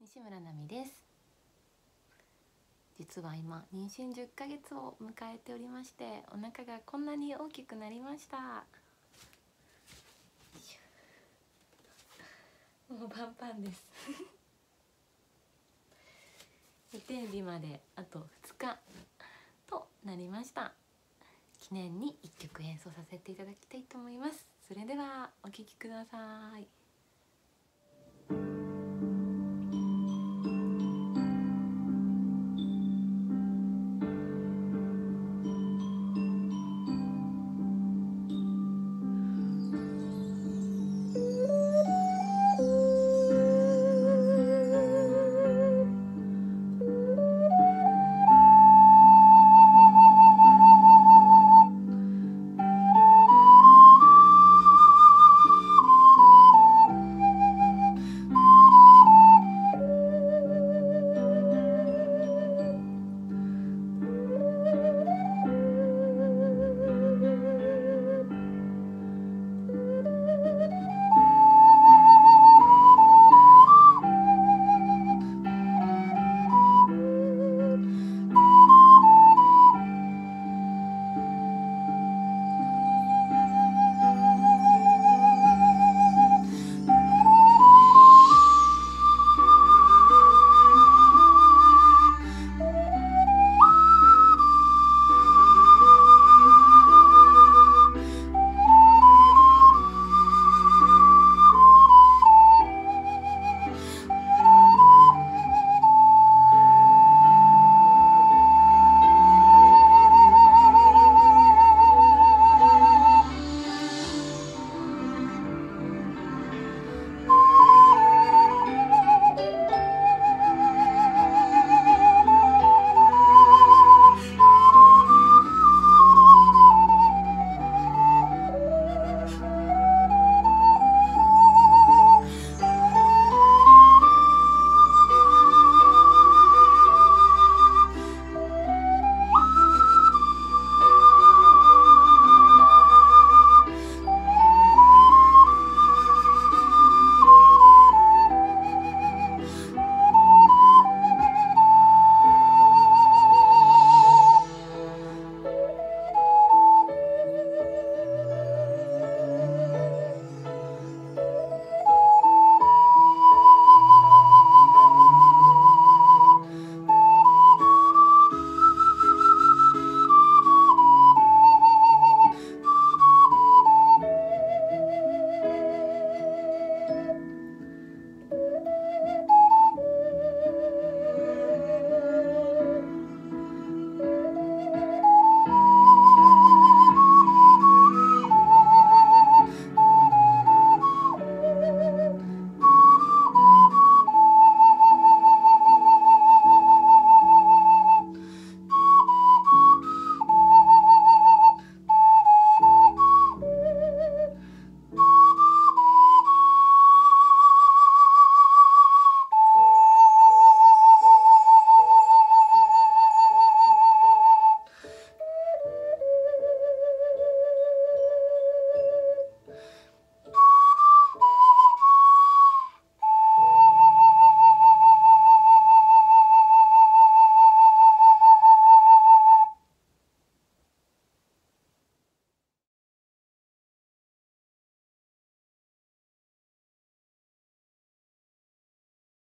西村奈美です。実は今妊娠10ヶ月を迎えておりまして、お腹がこんなに大きくなりました。もうパンパンです予定日まであと2日となりました。記念に1曲演奏させていただきたいと思います。それではお聴きください。